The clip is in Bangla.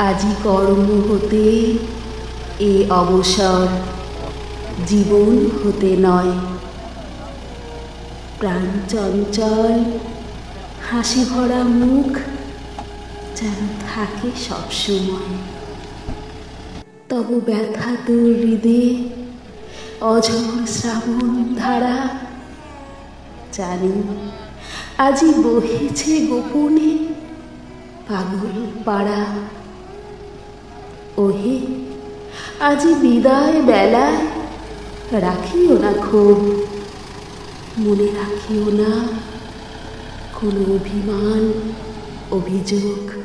আজি কর্ম হতে এ অবসর, জীবন হতে নয়। প্রাণ চঞ্চল হাসি ভরা মুখ যেন থাকে সবসময়। তব ব্যথা তোর হৃদে অঝোর শ্রাবণ ধারা, জানি আজি বহেছে গোপনে পাগল পাড়া। ওহে আজি বিদায় বেলায় রাখিও না ক্ষোভ, মনে রাখিও না কোনো অভিমান অভিযোগ।